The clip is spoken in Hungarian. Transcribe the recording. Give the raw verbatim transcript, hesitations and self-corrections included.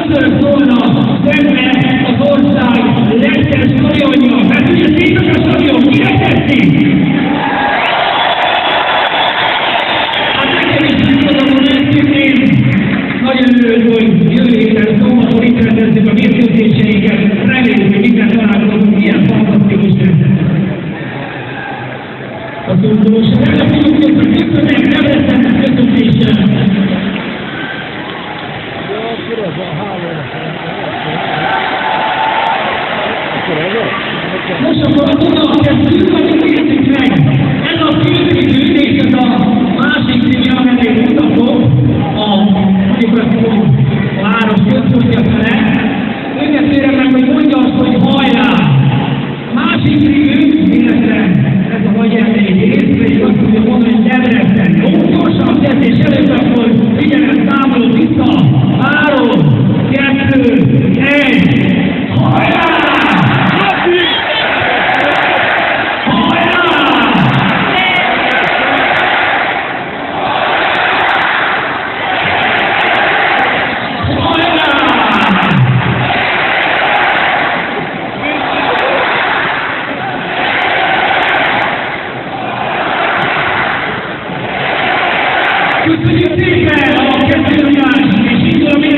ebből szólna szembe az ország legszebb stadionja, mert ugye szépen a stadion, kinek tetszik? Hát nekem is tudom, hogy ezt nagyon örülök, hogy jövő héten szombaton itt rendezzük a mérkőzéseinket, reméljük, hogy minden találkozunk, ilyen fantasztikus lesz. A szurkolóság elapítjuk, hogy köszönnek, nem lesznek a köszöntéssel. Most akkor oda kezdjük, amit nézzük meg. Ez a főcímű, és ez a másik című, amelyet mutatok, a, mondjuk azt mondom, a város központja fele. Őket kérem meg, hogy mondja azt, hogy hajrá! A másik című, illetve ez a nagy elmény rész, pedig azt tudja mondani, hogy Debrecen. Jó, gyorsan a kezdés előtt, akkor figyelem, számolunk vissza. Három, kettő, egy, hajrá! Köszönjük szépen a kezdőnyást, és így tudom,